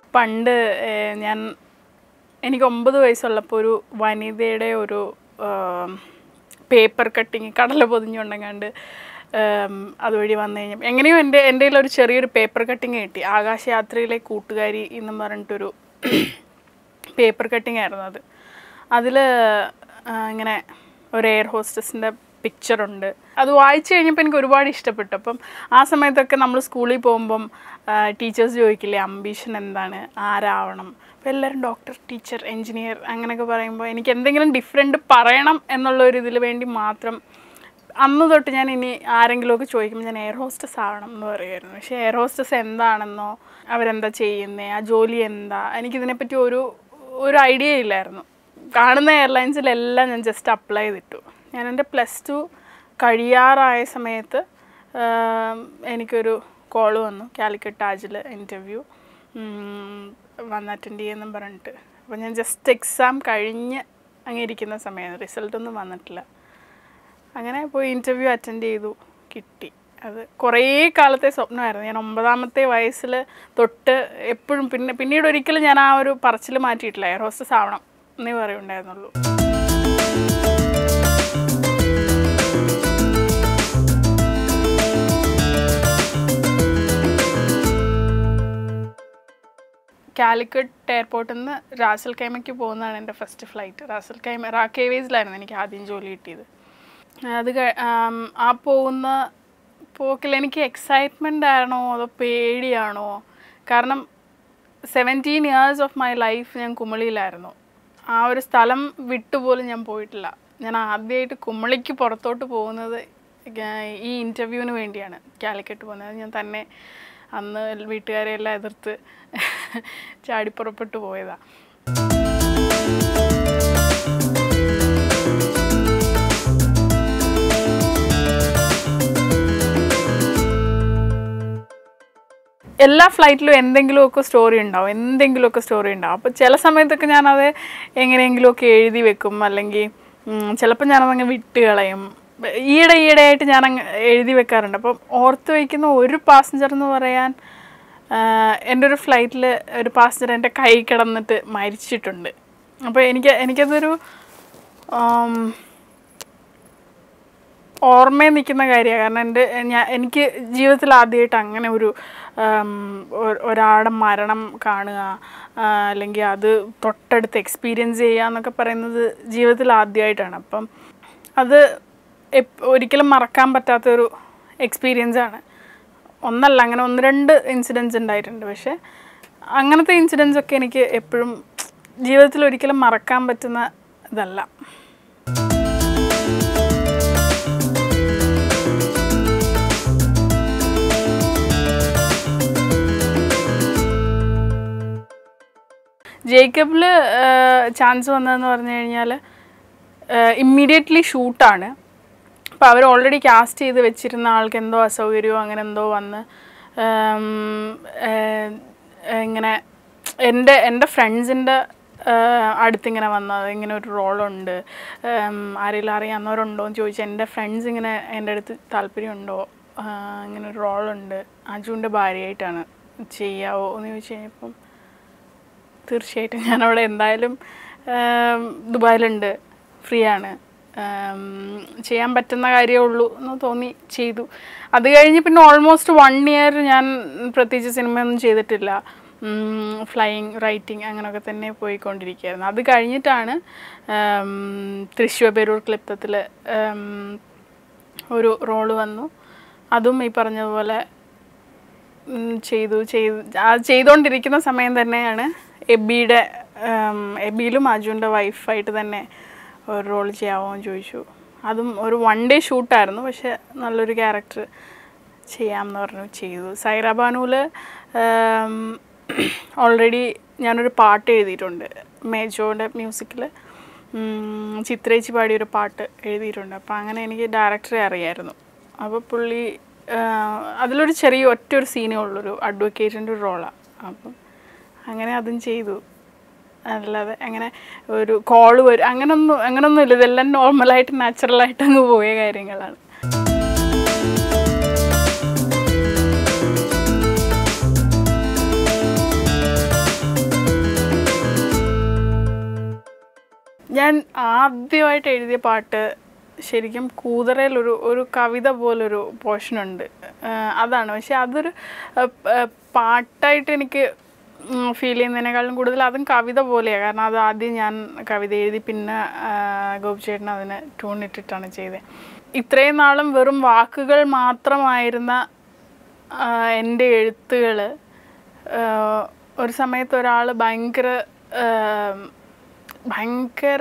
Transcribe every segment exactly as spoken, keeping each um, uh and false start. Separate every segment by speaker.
Speaker 1: പണ്ട് ഞാൻ എനിക്ക് ഒമ്പത് വയസ്സുള്ളപ്പോൾ ഒരു വനിതയുടെ ഒരു പേപ്പർ കട്ടിങ് കടല പൊതിഞ്ഞുകൊണ്ടെങ്ങാണ്ട് അതുവഴി വന്നു കഴിഞ്ഞാൽ എങ്ങനെയോ എൻ്റെ എൻ്റെ കയ്യിലൊരു ചെറിയൊരു പേപ്പർ കട്ടിങ് കിട്ടി. ആകാശയാത്രയിലെ കൂട്ടുകാരി എന്നും പറഞ്ഞിട്ടൊരു പേപ്പർ കട്ടിങ് ആയിരുന്നു അത്. അതിൽ ഇങ്ങനെ ഒരു എയർ ഹോസ്റ്റസിൻ്റെ പിക്ചറുണ്ട്. അത് വായിച്ചു കഴിഞ്ഞപ്പോൾ എനിക്ക് ഒരുപാട് ഇഷ്ടപ്പെട്ടു. അപ്പം ആ സമയത്തൊക്കെ നമ്മൾ സ്കൂളിൽ പോകുമ്പം ടീച്ചേഴ്സ് ചോദിക്കില്ലേ അംബീഷൻ എന്താണ്, ആരാവണം. അപ്പോൾ എല്ലാവരും ഡോക്ടർ, ടീച്ചർ, എൻജിനീയർ അങ്ങനെയൊക്കെ പറയുമ്പോൾ എനിക്ക് എന്തെങ്കിലും ഡിഫറെൻറ്റ് പറയണം എന്നുള്ളൊരു ഇതിൽ വേണ്ടി മാത്രം അന്ന് തൊട്ട് ഞാൻ ഇനി ആരെങ്കിലുമൊക്കെ ചോദിക്കുമ്പോൾ ഞാൻ എയർ ഹോസ്റ്റസ് ആവണം എന്ന് പറയുമായിരുന്നു. പക്ഷേ എയർ ഹോസ്റ്റസ് എന്താണെന്നോ അവരെന്താ ചെയ്യുന്നത്, ആ ജോലി എന്താ, എനിക്കിതിനെപ്പറ്റി ഒരു ഒരു ഐഡിയ ഇല്ലായിരുന്നു. കാണുന്ന എയർലൈൻസിലെല്ലാം ഞാൻ ജസ്റ്റ് അപ്ലൈ ചെയ്തിട്ടു. ഞാൻ എൻ്റെ പ്ലസ് ടു കഴിയാറായ സമയത്ത് എനിക്കൊരു കോള് വന്നു, കാലിക്കറ്റ് താജിൽ ഇൻ്റർവ്യൂ വന്ന് അറ്റൻഡ് ചെയ്യുമെന്നും പറഞ്ഞിട്ട്. അപ്പോൾ ഞാൻ ജസ്റ്റ് എക്സാം കഴിഞ്ഞ് അങ്ങനെ ഇരിക്കുന്ന സമയമാണ്, റിസൾട്ടൊന്നും വന്നിട്ടില്ല. അങ്ങനെ പോയി ഇൻ്റർവ്യൂ അറ്റൻഡ് ചെയ്തു, കിട്ടി. അത് കുറേ കാലത്തെ സ്വപ്നമായിരുന്നു. ഞാൻ ഒമ്പതാമത്തെ വയസ്സിൽ തൊട്ട് എപ്പോഴും പിന്നെ പിന്നീട് ഒരിക്കലും ഞാൻ ആ ഒരു പറച്ചിൽ മാറ്റിയിട്ടില്ല, എയർ ഹോസ്റ്റസ് ആവണം എന്നേ പറയുണ്ടായിരുന്നുള്ളൂ. കാലിക്കറ്റ് എയർപോർട്ടിൽ നിന്ന് റാസൽ ഖൈമയ്ക്ക് പോകുന്നതാണ് എൻ്റെ ഫസ്റ്റ് ഫ്ലൈറ്റ്. റാസൽ ഖൈമ റാക്കേവേസിലായിരുന്നു എനിക്ക് ആദ്യം ജോലി കിട്ടിയത്. അത് ആ പോകുന്ന പോക്കിൽ എനിക്ക് എക്സൈറ്റ്മെൻ്റ് ആണോ അതോ പേടിയാണോ, കാരണം seventeen years of my life ഞാൻ കുമളിയിലായിരുന്നു. ആ ഒരു സ്ഥലം വിട്ടുപോലും ഞാൻ പോയിട്ടില്ല. ഞാൻ ആദ്യമായിട്ട് കുമളിക്ക് പുറത്തോട്ട് പോകുന്നത് ഈ ഇൻ്റർവ്യൂവിന് വേണ്ടിയാണ് കാലിക്കറ്റ് പോകുന്നത്. ഞാൻ തന്നെ അന്ന് വീട്ടുകാരെയെല്ലാം എതിർത്ത് ചാടിപ്പുറപ്പെട്ടു പോയതാണ്. എല്ലാ ഫ്ലൈറ്റിലും എന്തെങ്കിലുമൊക്കെ സ്റ്റോറി ഉണ്ടാവും, എന്തെങ്കിലുമൊക്കെ സ്റ്റോറി ഉണ്ടാവും. അപ്പോൾ ചില സമയത്തൊക്കെ ഞാനത് എങ്ങനെയെങ്കിലുമൊക്കെ എഴുതി വെക്കും, അല്ലെങ്കിൽ ചിലപ്പോൾ ഞാനതങ്ങ് വിട്ട് കളയും. ഈയിടെ ഈയിടെ ആയിട്ട് ഞാൻ എഴുതി വെക്കാറുണ്ട്. അപ്പം ഓർത്ത് വയ്ക്കുന്ന ഒരു പാസഞ്ചർ എന്ന് പറയാൻ, എൻ്റെ ഒരു ഫ്ലൈറ്റിൽ ഒരു പാസഞ്ചർ എൻ്റെ കൈ കിടന്നിട്ട് മരിച്ചിട്ടുണ്ട്. അപ്പോൾ എനിക്ക് എനിക്കതൊരു ഓർമ്മയിൽ നിൽക്കുന്ന കാര്യമാണ്. കാരണം എൻ്റെ ഞാൻ എനിക്ക് ജീവിതത്തിൽ ആദ്യമായിട്ട് അങ്ങനെ ഒരു ഒരാളുടെ മരണം കാണുക, അല്ലെങ്കിൽ അത് തൊട്ടടുത്ത് എക്സ്പീരിയൻസ് ചെയ്യുക എന്നൊക്കെ പറയുന്നത് ജീവിതത്തിൽ ആദ്യമായിട്ടാണ്. അപ്പം അത് ഒരിക്കലും മറക്കാൻ പറ്റാത്തൊരു എക്സ്പീരിയൻസാണ്. ഒന്നല്ല, അങ്ങനെ ഒന്ന് രണ്ട് ഇൻസിഡൻസ് ഉണ്ടായിട്ടുണ്ട്. പക്ഷേ അങ്ങനത്തെ ഇൻസിഡൻസ് ഒക്കെ എനിക്ക് എപ്പോഴും ജീവിതത്തിൽ ഒരിക്കലും മറക്കാൻ പറ്റുന്ന ഇതല്ല. ജേക്കബിൽ ചാൻസ് വന്നതെന്ന് പറഞ്ഞു കഴിഞ്ഞാൽ ഇമ്മീഡിയറ്റ്ലി ഷൂട്ടാണ്. അപ്പോൾ അവർ ഓൾറെഡി കാസ്റ്റ് ചെയ്ത് വെച്ചിരുന്ന ആൾക്ക് എന്തോ അസൗകര്യമോ അങ്ങനെ എന്തോ വന്ന് ഇങ്ങനെ എൻ്റെ എൻ്റെ ഫ്രണ്ട്സിൻ്റെ അടുത്തിങ്ങനെ വന്നത്, ഇങ്ങനെ ഒരു റോളുണ്ട്, ആരെങ്കിലും അറിയാവുന്നവരുണ്ടോ എന്ന് ചോദിച്ചാൽ എൻ്റെ ഫ്രണ്ട്സ് ഇങ്ങനെ എൻ്റെ അടുത്ത് താല്പര്യമുണ്ടോ, ഇങ്ങനെ ഒരു റോളുണ്ട്, അജുവിൻ്റെ ഭാര്യയായിട്ടാണ്, ചെയ്യാവോ എന്ന് ചോദിച്ചു കഴിഞ്ഞപ്പം തീർച്ചയായിട്ടും ഞാനവിടെ എന്തായാലും ദുബായിലുണ്ട്, ഫ്രീ ആണ്, ചെയ്യാൻ പറ്റുന്ന കാര്യമേ ഉള്ളൂ എന്ന് തോന്നി ചെയ്തു. അത് കഴിഞ്ഞ് പിന്നെ ഓൾമോസ്റ്റ് വൺ ഇയർ ഞാൻ പ്രത്യേകിച്ച് സിനിമയൊന്നും ചെയ്തിട്ടില്ല. ഫ്ലൈയിങ്, റൈറ്റിംഗ് അങ്ങനെയൊക്കെ തന്നെ പോയിക്കൊണ്ടിരിക്കുകയായിരുന്നു. അത് കഴിഞ്ഞിട്ടാണ് തൃശ്ശൂർ പേരൂർ ക്ലിപ്തത്തിൽ ഒരു റോള് വന്നു. അതും ഈ പറഞ്ഞതുപോലെ ചെയ്തു ചെയ്തു ആ ചെയ്തുകൊണ്ടിരിക്കുന്ന സമയം തന്നെയാണ് എബിയുടെ എബിയിലും അജുവിൻ്റെ വൈഫായിട്ട് തന്നെ ഒരു റോൾ ചെയ്യാമോ എന്ന് ചോദിച്ചു. അതും ഒരു വൺ ഡേ ഷൂട്ടായിരുന്നു, പക്ഷെ നല്ലൊരു ക്യാരക്ടർ ചെയ്യാമെന്ന് പറഞ്ഞു, ചെയ്തു. സൈറാബാനുവിൽ ഓൾറെഡി ഞാനൊരു പാട്ട് എഴുതിയിട്ടുണ്ട്, മേജോയുടെ മ്യൂസിക്കിൽ ചിത്രേച്ചി പാടിയൊരു പാട്ട് എഴുതിയിട്ടുണ്ട്. അപ്പോൾ അങ്ങനെ എനിക്ക് ഡയറക്ടറെ അറിയായിരുന്നു. അപ്പോൾ പുള്ളി അതിലൊരു ചെറിയ ഒറ്റൊരു സീനേ ഉള്ളൊരു അഡ്വക്കേറ്റിൻ്റെ ഒരു റോളാണ്. അപ്പം അങ്ങനെ അതും ചെയ്തു. അല്ലാതെ അങ്ങനെ ഒരു കോള് വരും അങ്ങനൊന്നും അങ്ങനൊന്നും ഇല്ല. ഇതെല്ലാം നോർമലായിട്ട് നാച്ചുറലായിട്ട് അങ്ങ് പോയ കാര്യങ്ങളാണ്. ഞാൻ ആദ്യമായിട്ട് എഴുതിയ പാട്ട് ശരിക്കും കൂതറയിലൊരു ഒരു കവിത പോലൊരു പോർഷനുണ്ട്, അതാണ്. പക്ഷെ അതൊരു പാട്ടായിട്ട് എനിക്ക് ഫീൽ ചെയ്യുന്നതിനേക്കാളും കൂടുതൽ അതും കവിത പോലെയാണ്. കാരണം അത് ആദ്യം ഞാൻ കവിത എഴുതി, പിന്നെ ഗോപിച്ചേട്ടൻ അതിന് ട്യൂണിട്ടിട്ടാണ് ചെയ്തത്. ഇത്രയും നാളും വെറും വാക്കുകൾ മാത്രമായിരുന്ന എൻ്റെ എഴുത്തുകൾ ഒരു സമയത്ത് ഒരാൾ ഭയങ്കര ഭയങ്കര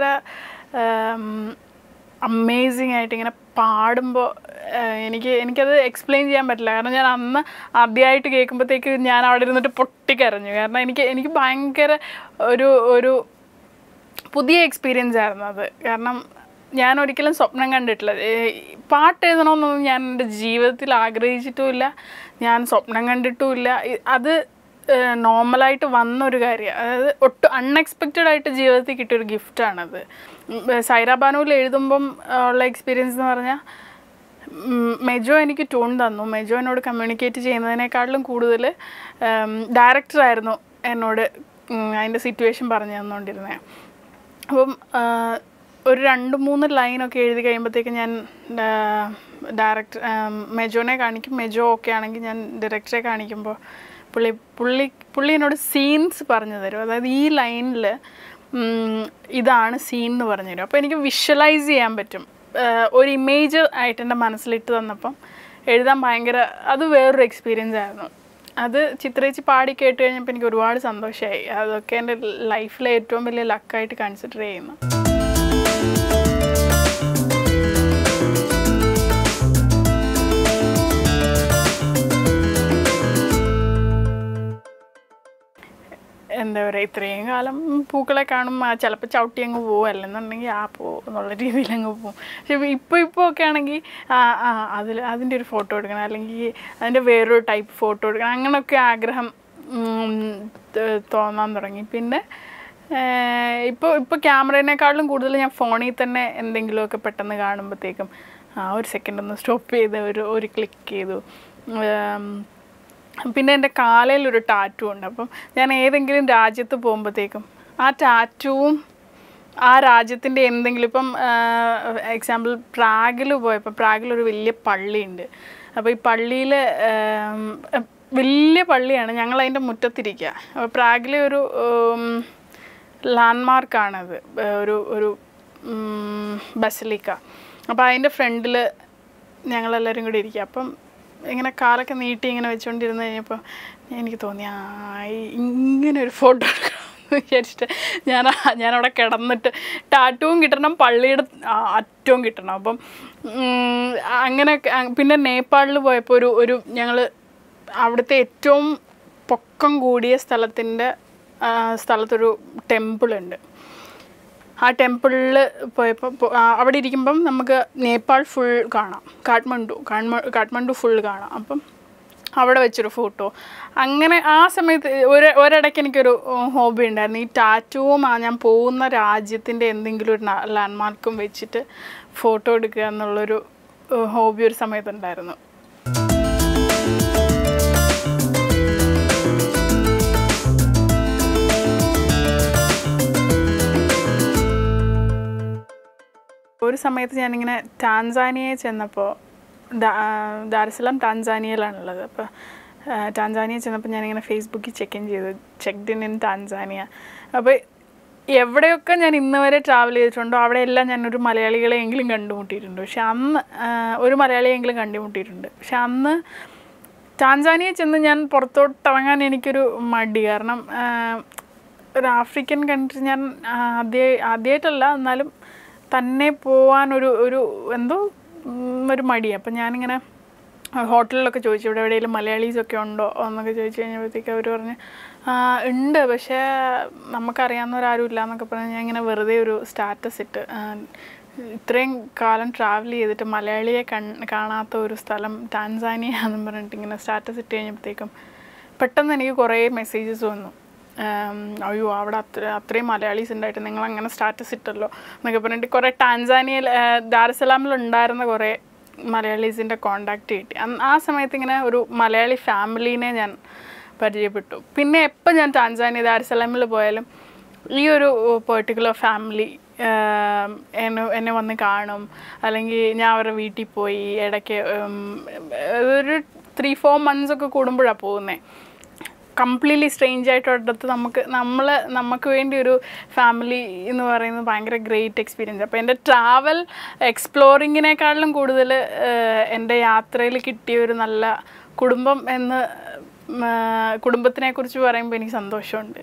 Speaker 1: അമേസിങ് ആയിട്ട് ഇങ്ങനെ പാടുമ്പോൾ എനിക്ക് എനിക്കത് എക്സ്പ്ലെയിൻ ചെയ്യാൻ പറ്റില്ല. കാരണം ഞാൻ അന്ന് ആദ്യമായിട്ട് കേൾക്കുമ്പോഴത്തേക്ക് ഞാൻ അവിടെ ഇരുന്നിട്ട് പൊട്ടിക്കരഞ്ഞു. കാരണം എനിക്ക് എനിക്ക് ഭയങ്കര ഒരു ഒരു പുതിയ എക്സ്പീരിയൻസ് ആയിരുന്നു അത്. കാരണം ഞാൻ ഒരിക്കലും സ്വപ്നം കണ്ടിട്ടില്ല. പാട്ട് എഴുതണമെന്നൊന്നും ഞാൻ എൻ്റെ ജീവിതത്തിൽ ആഗ്രഹിച്ചിട്ടുമില്ല, ഞാൻ സ്വപ്നം കണ്ടിട്ടുമില്ല. അത് നോർമലായിട്ട് വന്നൊരു കാര്യം. അതായത് ഒട്ടും അൺഎക്സ്പെക്റ്റഡ് ആയിട്ട് ജീവിതത്തിൽ കിട്ടിയൊരു ഗിഫ്റ്റാണത്. സൈറ ബാനുവിൽ എഴുതുമ്പം ഉള്ള എക്സ്പീരിയൻസ് എന്ന് പറഞ്ഞാൽ മെജോ എനിക്ക് ട്യൂൺ തന്നു. മെജോ എന്നോട് കമ്മ്യൂണിക്കേറ്റ് ചെയ്യുന്നതിനേക്കാളും കൂടുതൽ ഡയറക്ടറായിരുന്നു എന്നോട് അതിൻ്റെ സിറ്റുവേഷൻ പറഞ്ഞു തന്നുകൊണ്ടിരുന്നത്. അപ്പം ഒരു രണ്ട് മൂന്ന് ലൈനൊക്കെ എഴുതി കഴിയുമ്പോഴത്തേക്ക് ഞാൻ ഡയറക്ടർ മെജോനെ കാണിക്കും. മെജോ ഓക്കെ ആണെങ്കിൽ ഞാൻ ഡയറക്ടറെ കാണിക്കുമ്പോൾ പുള്ളി പുള്ളി പുള്ളി എന്നോട് സീൻസ് പറഞ്ഞു തരും. അതായത് ഈ ലൈനിൽ ഇതാണ് സീൻ എന്ന് പറഞ്ഞു തരും. അപ്പോൾ എനിക്ക് വിഷ്വലൈസ് ചെയ്യാൻ പറ്റും. ഒരു ഇമേജ് ആയിട്ട് എൻ്റെ മനസ്സിലിട്ട് തന്നപ്പം എഴുതാൻ ഭയങ്കര അത് വേറൊരു എക്സ്പീരിയൻസ് ആയിരുന്നു. അത് ചിത്രേച്ചി പാടി കേട്ട് കഴിഞ്ഞപ്പോൾ എനിക്ക് ഒരുപാട് സന്തോഷമായി. അതൊക്കെ എൻ്റെ ലൈഫിലെ ഏറ്റവും വലിയ ലക്കായിട്ട് കൺസിഡർ ചെയ്യുന്നു. എന്താ പറയുക, ഇത്രയും കാലം പൂക്കളെ കാണും, ചിലപ്പോൾ ചവിട്ടി അങ്ങ് പോകും, അല്ലെന്നുണ്ടെങ്കിൽ ആ പോകും എന്നുള്ള രീതിയിൽ അങ്ങ് പോകും. പക്ഷെ ഇപ്പോൾ ഇപ്പോൾ ഒക്കെ ആണെങ്കിൽ ആ ആ അതിൽ അതിൻ്റെ ഒരു ഫോട്ടോ എടുക്കണം, അല്ലെങ്കിൽ അതിൻ്റെ വേറൊരു ടൈപ്പ് ഫോട്ടോ എടുക്കണം, അങ്ങനെയൊക്കെ ആഗ്രഹം തോന്നാൻ തുടങ്ങി. പിന്നെ ഇപ്പോൾ ഇപ്പോൾ ക്യാമറേനേക്കാളും കൂടുതൽ ഞാൻ ഫോണിൽ തന്നെ എന്തെങ്കിലുമൊക്കെ പെട്ടെന്ന് കാണുമ്പോഴത്തേക്കും ആ ഒരു സെക്കൻഡ് ഒന്ന് സ്റ്റോപ്പ് ചെയ്ത് ഒരു ഒരു ക്ലിക്ക് ചെയ്തു. പിന്നെ എൻ്റെ കാലയിലൊരു ടാറ്റു ഉണ്ട്. അപ്പം ഞാൻ ഏതെങ്കിലും രാജ്യത്ത് പോകുമ്പോഴത്തേക്കും ആ ടാറ്റുവും ആ രാജ്യത്തിൻ്റെ എന്തെങ്കിലും, ഇപ്പം എക്സാമ്പിൾ പ്രാഗിൽ പോയപ്പോൾ പ്രാഗിലൊരു വലിയ പള്ളിയുണ്ട്. അപ്പോൾ ഈ പള്ളിയിൽ വലിയ പള്ളിയാണ്, ഞങ്ങളതിൻ്റെ മുറ്റത്തിരിക്കുക. അപ്പോൾ പ്രാഗിലെ ഒരു ലാൻഡ്മാർക്കാണത്, ഒരു ഒരു ബസലിക്ക. അപ്പോൾ അതിൻ്റെ ഫ്രണ്ടിൽ ഞങ്ങളെല്ലാവരും കൂടി ഇരിക്കുക. അപ്പം ഇങ്ങനെ കാലൊക്കെ നീട്ടി ഇങ്ങനെ വെച്ചുകൊണ്ടിരുന്ന് കഴിഞ്ഞപ്പോൾ എനിക്ക് തോന്നി ആ ഇങ്ങനെ ഒരു ഫോട്ടോ എടുക്കണമെന്ന് വിചാരിച്ചിട്ട് ഞാൻ ഞാനവിടെ കിടന്നിട്ട് ടാറ്റുവും കിട്ടണം, പള്ളിയുടെ അറ്റവും കിട്ടണം. അപ്പം അങ്ങനെ. പിന്നെ നേപ്പാളിൽ പോയപ്പോൾ ഒരു ഒരു ഞങ്ങൾ അവിടുത്തെ ഏറ്റവും പൊക്കം കൂടിയ സ്ഥലത്തിൻ്റെ സ്ഥലത്തൊരു ടെമ്പിളുണ്ട്. ആ ടെമ്പിളിൽ പോയപ്പോൾ അവിടെ ഇരിക്കുമ്പം നമുക്ക് നേപ്പാൾ ഫുൾ കാണാം, കാഠ്മണ്ഡു കാഠ്മണ്ഡു ഫുൾ കാണാം. അപ്പം അവിടെ വെച്ചൊരു ഫോട്ടോ. അങ്ങനെ ആ സമയത്ത് ഒരു ഒരിടയ്ക്ക് എനിക്കൊരു ഹോബി ഉണ്ടായിരുന്നു, ഈ ടാറ്റുവും ആ ഞാൻ പോകുന്ന രാജ്യത്തിൻ്റെ എന്തെങ്കിലും ഒരു ലാൻഡ്മാർക്കും വെച്ചിട്ട് ഫോട്ടോ എടുക്കുക എന്നുള്ളൊരു ഹോബി ഒരു സമയത്തുണ്ടായിരുന്നു. ഒരു സമയത്ത് ഞാനിങ്ങനെ ടാൻസാനിയയിൽ ചെന്നപ്പോൾ, ദാരസലാം ടാൻസാനിയയിലാണുള്ളത്. അപ്പോൾ ടാൻസാനിയയിൽ ചെന്നപ്പോൾ ഞാനിങ്ങനെ ഫേസ്ബുക്കിൽ ചെക്ക് ഇൻ ചെയ്തു, ചെക്ക്ഡ് ഇൻ ഇൻ ടാൻസാനിയ. അപ്പോൾ എവിടെയൊക്കെ ഞാൻ ഇന്ന് വരെ ട്രാവൽ ചെയ്തിട്ടുണ്ടോ അവിടെയെല്ലാം ഞാനൊരു മലയാളികളെയെങ്കിലും കണ്ടുമുട്ടിയിട്ടുണ്ട്. പക്ഷെ അന്ന് ഒരു മലയാളിയെങ്കിലും കണ്ടുമുട്ടിയിട്ടുണ്ട്. പക്ഷെ അന്ന് ടാൻസാനിയയിൽ ചെന്ന് ഞാൻ പുറത്തോട്ടിറങ്ങാൻ എനിക്കൊരു മടി. കാരണം ഒരു ആഫ്രിക്കൻ കൺട്രി ഞാൻ ആദ്യ ആദ്യമായിട്ടല്ല എന്നാലും തന്നെ പോകാനൊരു ഒരു എന്തോ ഒരു മടി. അപ്പം ഞാനിങ്ങനെ ഹോട്ടലിലൊക്കെ ചോദിച്ചു ഇവിടെ എവിടെയെങ്കിലും മലയാളീസൊക്കെ ഉണ്ടോ എന്നൊക്കെ ചോദിച്ചു കഴിഞ്ഞപ്പോഴത്തേക്ക് അവർ പറഞ്ഞ് ഉണ്ട്, പക്ഷേ നമുക്കറിയാവുന്നവരാരും ഇല്ല എന്നൊക്കെ പറഞ്ഞ് ഞാൻ ഇങ്ങനെ വെറുതെ ഒരു സ്റ്റാറ്റസ് ഇട്ട്, ഇത്രയും കാലം ട്രാവൽ ചെയ്തിട്ട് മലയാളിയെ കൺ കാണാത്ത ഒരു സ്ഥലം ടാൻസാനിയ എന്നും പറഞ്ഞിട്ട് ഇങ്ങനെ സ്റ്റാറ്റസ് ഇട്ട് കഴിഞ്ഞപ്പോഴത്തേക്കും പെട്ടെന്ന് എനിക്ക് കുറേ മെസ്സേജസ് വന്നു. അയ്യോ അവിടെ അത്ര അത്രയും മലയാളീസ് ഉണ്ടായിട്ട് നിങ്ങൾ അങ്ങനെ സ്റ്റാറ്റസ് ഇട്ടല്ലോ എന്നൊക്കെ പറഞ്ഞിട്ട് കുറേ ടാൻസാനിയയിൽ ദാരസലാമിലുണ്ടായിരുന്ന കുറേ മലയാളീസിൻ്റെ കോണ്ടാക്റ്റ് കിട്ടി. ആ സമയത്ത് ഇങ്ങനെ ഒരു മലയാളി ഫാമിലീനെ ഞാൻ പരിചയപ്പെട്ടു. പിന്നെ എപ്പോൾ ഞാൻ ടാൻസാനിയ ദാരസലാമിൽ പോയാലും ഈ ഒരു പെർട്ടിക്കുലർ ഫാമിലി എന്നെ എന്നെ വന്ന് കാണും, അല്ലെങ്കിൽ ഞാൻ അവരുടെ വീട്ടിൽ പോയി ഇടയ്ക്ക് ഒരു ത്രീ ഫോർ മന്ത്സ് ഒക്കെ കൂടുമ്പോഴാണ് പോകുന്നത്. കംപ്ലീറ്റ്ലി സ്ട്രേഞ്ച് ആയിട്ടടുത്ത് നമുക്ക് നമ്മൾ നമുക്ക് വേണ്ടി ഒരു ഫാമിലി എന്ന് പറയുന്നത് ഭയങ്കര ഗ്രേറ്റ് എക്സ്പീരിയൻസ്. അപ്പോൾ എൻ്റെ ട്രാവൽ എക്സ്പ്ലോറിങ്ങിനേക്കാളും കൂടുതൽ എൻ്റെ യാത്രയിൽ കിട്ടിയ ഒരു നല്ല കുടുംബം എന്ന് കുടുംബത്തിനെക്കുറിച്ച് പറയുമ്പോൾ എനിക്ക് സന്തോഷമുണ്ട്.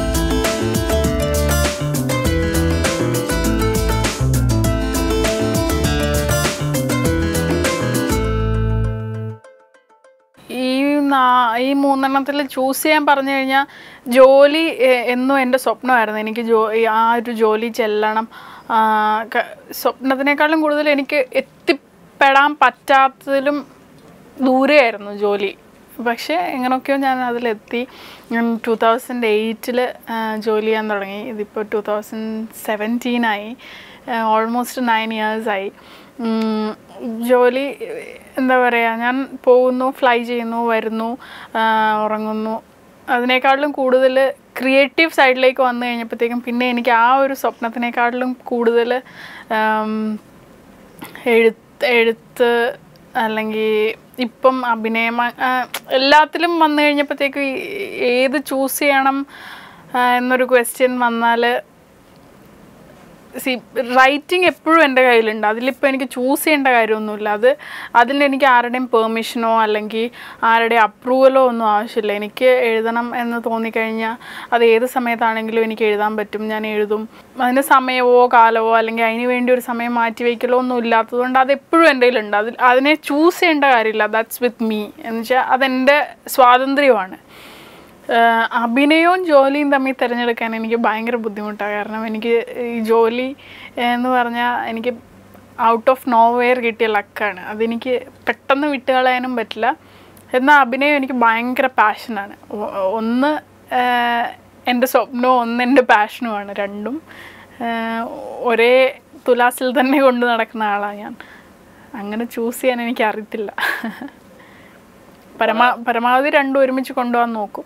Speaker 1: ഈ നാ ഈ മൂന്നെണ്ണത്തിൽ ചൂസ് ചെയ്യാൻ പറഞ്ഞു കഴിഞ്ഞാൽ ജോലി എന്നും എൻ്റെ സ്വപ്നമായിരുന്നു. എനിക്ക് ജോ ആ ഒരു ജോലി ചെല്ലണം. സ്വപ്നത്തിനേക്കാളും കൂടുതൽ എനിക്ക് എത്തിപ്പെടാൻ പറ്റാത്തതിലും ദൂരെയായിരുന്നു ജോലി. പക്ഷേ എങ്ങനെയൊക്കെയോ ഞാൻ അതിലെത്തി. ഞാൻ ടു തൗസൻഡ് എയ്റ്റിൽ ജോലി ചെയ്യാൻ തുടങ്ങി. ഇതിപ്പോൾ ടു തൗസൻഡ് സെവൻറ്റീനായി, ഓൾമോസ്റ്റ് നയൻ ഇയേഴ്സായി. ജോലി എന്താ പറയുക, ഞാൻ പോകുന്നു, ഫ്ലൈ ചെയ്യുന്നു, വരുന്നു, ഉറങ്ങുന്നു. അതിനേക്കാളിലും കൂടുതൽ ക്രിയേറ്റീവ് സൈഡിലേക്ക് വന്നു കഴിഞ്ഞപ്പോഴത്തേക്കും പിന്നെ എനിക്ക് ആ ഒരു സ്വപ്നത്തിനേക്കാളിലും കൂടുതൽ എഴുത്ത് എഴുത്ത് അല്ലെങ്കിൽ ഇപ്പം അഭിനയം എല്ലാത്തിലും വന്നു കഴിഞ്ഞപ്പോഴത്തേക്കും ഏത് ചൂസ് ചെയ്യണം എന്നൊരു ക്വസ്റ്റ്യൻ വന്നാൽ, സി റൈറ്റിംഗ് എപ്പോഴും എൻ്റെ കയ്യിലുണ്ട്. അതിലിപ്പോൾ എനിക്ക് ചൂസ് ചെയ്യേണ്ട കാര്യമൊന്നുമില്ല. അത് അതിലെനിക്ക് ആരുടെയും പെർമിഷനോ അല്ലെങ്കിൽ ആരുടെയും അപ്രൂവലോ ഒന്നും ആവശ്യമില്ല. എനിക്ക് എഴുതണം എന്ന് തോന്നിക്കഴിഞ്ഞാൽ അത് ഏത് സമയത്താണെങ്കിലും എനിക്ക് എഴുതാൻ പറ്റും, ഞാൻ എഴുതും. അതിന് സമയമോ കാലമോ അല്ലെങ്കിൽ അതിന് വേണ്ടി ഒരു സമയം മാറ്റി വയ്ക്കലോ ഒന്നും ഇല്ലാത്തതുകൊണ്ട് അതെപ്പോഴും എൻ്റെ കയ്യിലുണ്ട്. അതിൽ അതിനെ ചൂസ് ചെയ്യേണ്ട കാര്യമില്ല. ദാറ്റ്സ് വിത്ത് മീ എന്ന് വെച്ചാൽ അതെൻ്റെ സ്വാതന്ത്ര്യമാണ്. അഭിനയവും ജോലിയും തമ്മിൽ തിരഞ്ഞെടുക്കാൻ എനിക്ക് ഭയങ്കര ബുദ്ധിമുട്ടാണ്. കാരണം എനിക്ക് ഈ ജോലി എന്ന് പറഞ്ഞാൽ എനിക്ക് ഔട്ട് ഓഫ് നോവെയർ കിട്ടിയ ലക്കാണ്. അതെനിക്ക് പെട്ടെന്ന് വിട്ടുകളയാനും പറ്റില്ല. എന്നാൽ അഭിനയം എനിക്ക് ഭയങ്കര പാഷനാണ്. ഒന്ന് എൻ്റെ സ്വപ്നവും ഒന്ന് എൻ്റെ പാഷനുമാണ്. രണ്ടും ഒരേ തുലാസിൽ തന്നെ കൊണ്ട് നടക്കുന്ന ആളാണ് ഞാൻ. അങ്ങനെ ചൂസ് ചെയ്യാൻ എനിക്ക് അറിയത്തില്ല. പരമാ പരമാവധി രണ്ടും ഒരുമിച്ച് കൊണ്ടുപോകാൻ നോക്കും.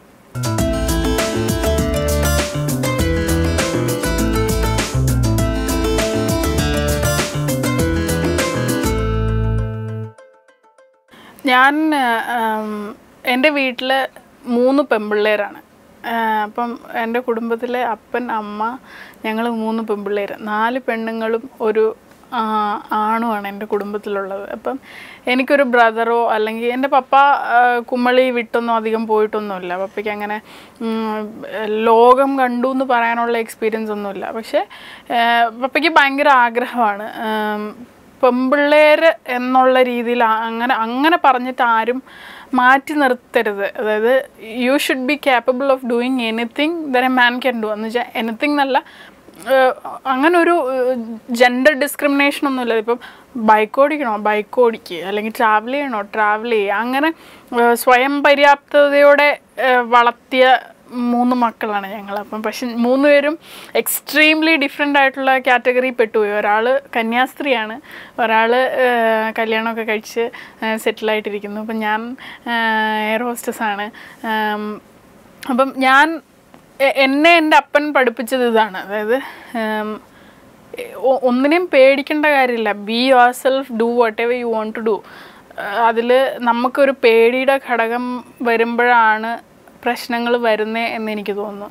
Speaker 1: ഞാൻ എൻ്റെ വീട്ടിൽ മൂന്ന് പെൺപിള്ളേരാണ്. അപ്പം എൻ്റെ കുടുംബത്തിലെ അപ്പൻ, അമ്മ, ഞങ്ങൾ മൂന്ന് പെൺപിള്ളേർ. നാല് പെണ്ണുങ്ങളും ഒരു ആണുമാണ് എൻ്റെ കുടുംബത്തിലുള്ളത്. അപ്പം എനിക്കൊരു ബ്രദറോ അല്ലെങ്കിൽ എൻ്റെ പപ്പ കുമ്മളി വിട്ടൊന്നും അധികം പോയിട്ടൊന്നുമില്ല. പപ്പയ്ക്ക് അങ്ങനെ ലോകം കണ്ടു എന്ന് പറയാനുള്ള എക്സ്പീരിയൻസ് ഒന്നുമില്ല. പക്ഷേ പപ്പയ്ക്ക് ഭയങ്കര ആഗ്രഹമാണ് പെൺപിള്ളേർ എന്നുള്ള രീതിയിൽ. അങ്ങനെ അങ്ങനെ പറഞ്ഞിട്ട് ആരും മാറ്റി നിർത്തരുത്. അതായത് you should be capable of doing anything that a man can do എന്ന് വെച്ചാൽ എനിത്തിങ് എന്നല്ല, അങ്ങനെ ഒരു ജെൻഡർ ഡിസ്ക്രിമിനേഷൻ ഒന്നുമില്ല. ഇപ്പം ബൈക്ക് ഓടിക്കണോ ബൈക്ക് ഓടിക്കുക, അല്ലെങ്കിൽ ട്രാവൽ ചെയ്യണോ ട്രാവൽ ചെയ്യുക. അങ്ങനെ സ്വയം പര്യാപ്തതയോടെ വളർത്തിയ മൂന്ന് മക്കളാണ് ഞങ്ങൾ. അപ്പം പക്ഷെ മൂന്ന് പേരും എക്സ്ട്രീംലി ഡിഫറെൻ്റ് ആയിട്ടുള്ള കാറ്റഗറിയിൽ പെട്ടുപോയി. ഒരാൾ കന്യാസ്ത്രീയാണ്, ഒരാൾ കല്യാണമൊക്കെ കഴിച്ച് സെറ്റിലായിട്ടിരിക്കുന്നു. അപ്പം ഞാൻ എയർ ഹോസ്റ്റസാണ്. അപ്പം ഞാൻ എന്നെ എൻ്റെ അപ്പൻ പഠിപ്പിച്ചത് ഇതാണ്. അതായത് ഒന്നിനെയും പേടിക്കേണ്ട കാര്യമില്ല. Be yourself, do whatever you want to do. അതിൽ നമുക്കൊരു പേടിയുടെ ഘടകം വരുമ്പോഴാണ് പ്രശ്നങ്ങൾ വരുന്നേ എന്ന് എനിക്ക് തോന്നുന്നു.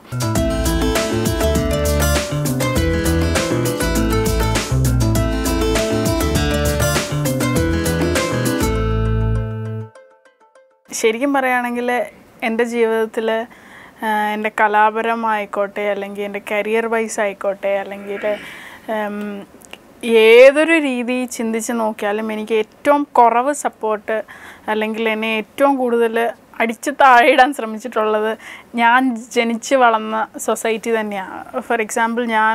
Speaker 1: ശരിക്കും പറയുകയാണെങ്കിൽ എൻ്റെ ജീവിതത്തിൽ എൻ്റെ കലാപരമായിക്കോട്ടെ അല്ലെങ്കിൽ എൻ്റെ കരിയർ വൈസ് ആയിക്കോട്ടെ അല്ലെങ്കിൽ ഏതൊരു രീതി ചിന്തിച്ച് നോക്കിയാലും എനിക്ക് ഏറ്റവും കുറവ് സപ്പോർട്ട് അല്ലെങ്കിൽ എന്നെ ഏറ്റവും കൂടുതൽ അടിച്ച് താഴെയിടാൻ ശ്രമിച്ചിട്ടുള്ളത് ഞാൻ ജനിച്ച് വളർന്ന സൊസൈറ്റി തന്നെയാണ്. ഫോർ എക്സാമ്പിൾ, ഞാൻ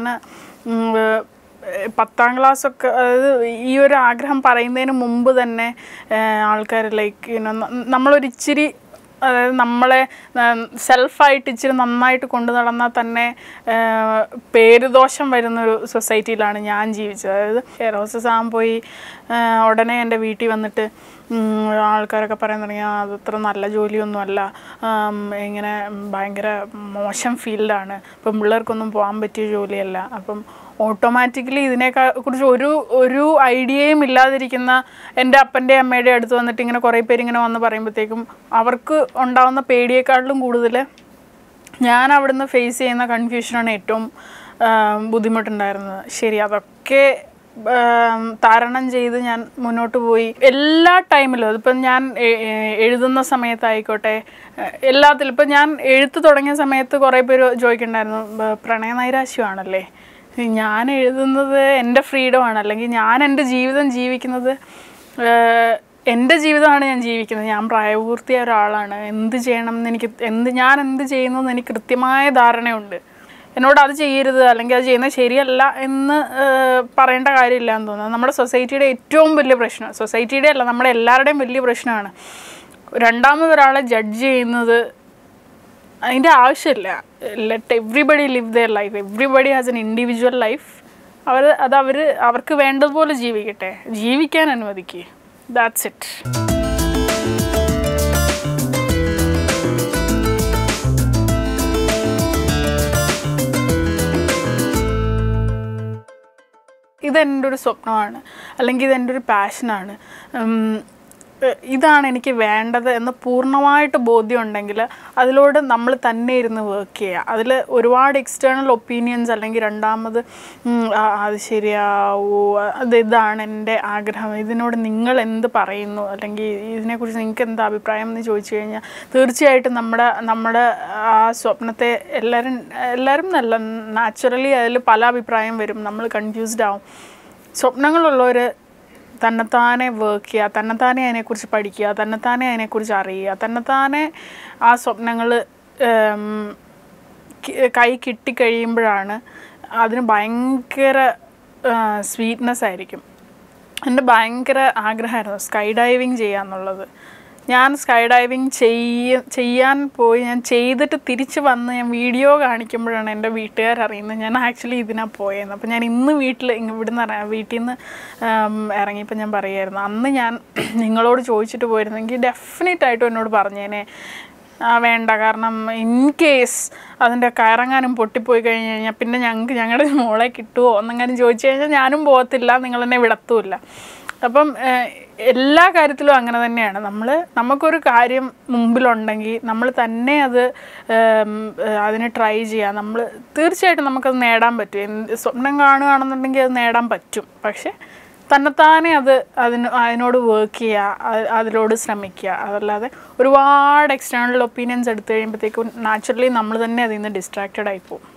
Speaker 1: പത്താം ക്ലാസ്സൊക്കെ, അതായത് ഈ ഒരു ആഗ്രഹം പറയുന്നതിന് മുമ്പ് തന്നെ ആൾക്കാർ ലൈക്ക് നമ്മളൊരിച്ചിരി, അതായത് നമ്മളെ സെൽഫായിട്ട് ഇച്ചിരി നന്നായിട്ട് കൊണ്ടു നടന്നാൽ തന്നെ പേരുദോഷം വരുന്നൊരു സൊസൈറ്റിയിലാണ് ഞാൻ ജീവിച്ചത്. അതായത് എയർ ഹോസ്റ്റസ് ആകാൻ പോയി ഉടനെ എൻ്റെ വീട്ടിൽ വന്നിട്ട് ആൾക്കാരൊക്കെ പറയാൻ തുടങ്ങിയാൽ അതത്ര നല്ല ജോലിയൊന്നുമല്ല, ഇങ്ങനെ ഭയങ്കര മോശം ഫീൽഡാണ്, ഇപ്പം പിള്ളേർക്കൊന്നും പോകാൻ പറ്റിയ ജോലിയല്ല. അപ്പം ഓട്ടോമാറ്റിക്കലി ഇതിനെക്കാ കുറിച്ച് ഒരു ഒരു ഐഡിയയും ഇല്ലാതിരിക്കുന്ന എൻ്റെ അപ്പൻ്റെ അമ്മയുടെ അടുത്ത് വന്നിട്ട് ഇങ്ങനെ കുറേ പേര് ഇങ്ങനെ വന്ന് പറയുമ്പോഴത്തേക്കും അവർക്ക് ഉണ്ടാകുന്ന പേടിയേക്കാളിലും കൂടുതൽ ഞാൻ അവിടുന്ന് ഫേസ് ചെയ്യുന്ന കൺഫ്യൂഷനാണ് ഏറ്റവും ബുദ്ധിമുട്ടുണ്ടായിരുന്നത്. ശരി, അതൊക്കെ തരണം ചെയ്ത് ഞാൻ മുന്നോട്ട് പോയി. എല്ലാ ടൈമിലും അതിപ്പം ഞാൻ എഴുതുന്ന സമയത്തായിക്കോട്ടെ, എല്ലാത്തിലും ഇപ്പം ഞാൻ എഴുത്ത് തുടങ്ങിയ സമയത്ത് കുറേ പേര് ചോദിക്കണ്ടായിരുന്നു, പ്രണയ നൈരാശ്യമാണല്ലേ? ഞാൻ എഴുതുന്നത് എൻ്റെ ഫ്രീഡമാണ്, അല്ലെങ്കിൽ ഞാൻ എൻ്റെ ജീവിതം ജീവിക്കുന്നത് എൻ്റെ ജീവിതമാണ് ഞാൻ ജീവിക്കുന്നത്. ഞാൻ പ്രായപൂർത്തിയായ ഒരാളാണ്. എന്ത് ചെയ്യണം എന്ന് എനിക്ക് എന്ത് ഞാൻ എന്ത് ചെയ്യുന്നു എന്ന് എനിക്ക് കൃത്യമായ ധാരണയുണ്ട്. എന്നോട് അത് ചെയ്യരുത് അല്ലെങ്കിൽ അത് ചെയ്യുന്നത് ശരിയല്ല എന്ന് പറയേണ്ട കാര്യമില്ല എന്ന് തോന്നുന്നു. നമ്മുടെ സൊസൈറ്റിയുടെ ഏറ്റവും വലിയ പ്രശ്നം, സൊസൈറ്റിയുടെ അല്ല നമ്മുടെ എല്ലാവരുടെയും വലിയ പ്രശ്നമാണ് രണ്ടാമതൊരാളെ ജഡ്ജ് ചെയ്യുന്നത്. അതിൻ്റെ ആവശ്യമില്ല. Let everybody live their life. Everybody has an individual life. അവർ അത് അവർ അവർക്ക് വേണ്ടതുപോലെ ജീവിക്കട്ടെ, ജീവിക്കാൻ അനുവദിക്കുക. That's it. ഇതെൻ്റെ ഒരു സ്വപ്നമാണ്, അല്ലെങ്കിൽ ഇതെൻ്റെ ഒരു പാഷനാണ്, ഇതാണ് എനിക്ക് വേണ്ടത് എന്ന് പൂർണ്ണമായിട്ട് ബോധ്യമുണ്ടെങ്കിൽ അതിലൂടെ നമ്മൾ തന്നെ ഇരുന്ന് വർക്ക് ചെയ്യുക. അതിൽ ഒരുപാട് എക്സ്റ്റേണൽ ഒപ്പീനിയൻസ് അല്ലെങ്കിൽ രണ്ടാമത് അത് ശരിയാവോ, അത് ഇതാണ് എൻ്റെ ആഗ്രഹം, ഇതിനോട് നിങ്ങൾ എന്ത് പറയുന്നു, അല്ലെങ്കിൽ ഇതിനെക്കുറിച്ച് നിങ്ങൾക്ക് എന്താ അഭിപ്രായം എന്ന് ചോദിച്ചു കഴിഞ്ഞാൽ തീർച്ചയായിട്ടും നമ്മുടെ നമ്മുടെ ആ സ്വപ്നത്തെ എല്ലാവരും എല്ലാവരും നല്ല നാച്ചുറലി അതിൽ പല അഭിപ്രായം വരും. നമ്മൾ കൺഫ്യൂസ്ഡ് ആവും. സ്വപ്നങ്ങളുള്ളവർ തന്നെത്താനെ വർക്ക് ചെയ്യുക, തന്നെത്താനെ അതിനെക്കുറിച്ച് പഠിക്കുക, തന്നെത്താനെ അതിനെക്കുറിച്ച് അറിയുക, തന്നെത്താനെ ആ സ്വപ്നങ്ങൾ കൈ കിട്ടിക്കഴിയുമ്പോഴാണ് അതിന് ഭയങ്കര സ്വീറ്റ്നെസ് ആയിരിക്കും. എൻ്റെ ഭയങ്കര ആഗ്രഹമായിരുന്നു സ്കൈ ഡൈവിങ് ചെയ്യുക എന്നുള്ളത്. ഞാൻ സ്കൈ ഡൈവിങ് ചെയ്യ ചെയ്യാൻ പോയി ഞാൻ ചെയ്തിട്ട് തിരിച്ച് വന്ന് ഞാൻ വീഡിയോ കാണിക്കുമ്പോഴാണ് എൻ്റെ വീട്ടുകാരറിയുന്നത് ഞാൻ ആക്ച്വലി ഇതിനാണ് പോയെന്ന്. അപ്പോൾ ഞാൻ ഇന്ന് വീട്ടിൽ ഇവിടുന്ന് വീട്ടിൽ നിന്ന് ഇറങ്ങിയപ്പോൾ ഞാൻ പറയുമായിരുന്നു, അന്ന് ഞാൻ നിങ്ങളോട് ചോദിച്ചിട്ട് പോയിരുന്നെങ്കിൽ ഡെഫിനറ്റായിട്ടും എന്നോട് പറഞ്ഞേനെ വേണ്ട, കാരണം ഇൻ കേസ് അതിൻ്റെ കയറങ്ങാനും പൊട്ടിപ്പോയി കഴിഞ്ഞ് കഴിഞ്ഞാൽ പിന്നെ ഞങ്ങൾക്ക് ഞങ്ങളുടെ മോളെ കിട്ടുമോ എന്നെങ്ങാനും ചോദിച്ചു കഴിഞ്ഞാൽ ഞാനും പോകത്തില്ല, നിങ്ങളെന്നെ വിടത്തുമില്ല. അപ്പം എല്ലാ കാര്യത്തിലും അങ്ങനെ തന്നെയാണ്. നമ്മൾ നമുക്കൊരു കാര്യം മുമ്പിലുണ്ടെങ്കിൽ നമ്മൾ തന്നെ അത് അതിന് ട്രൈ ചെയ്യുക. നമ്മൾ തീർച്ചയായിട്ടും നമുക്കത് നേടാൻ പറ്റും. എന്ത് സ്വപ്നം കാണുകയാണെന്നുണ്ടെങ്കിൽ അത് നേടാൻ പറ്റും. പക്ഷെ തന്നെത്താനെ അത് അതിന് അതിനോട് വർക്ക് ചെയ്യുക, അതിനോട് ശ്രമിക്കുക. അതല്ലാതെ ഒരുപാട് എക്സ്റ്റേണൽ ഒപ്പീനിയൻസ് എടുത്തു കഴിയുമ്പോഴത്തേക്കും നാച്ചുറലി നമ്മൾ തന്നെ അതിൽ നിന്ന് ഡിസ്ട്രാക്റ്റഡ് ആയിപ്പോവും.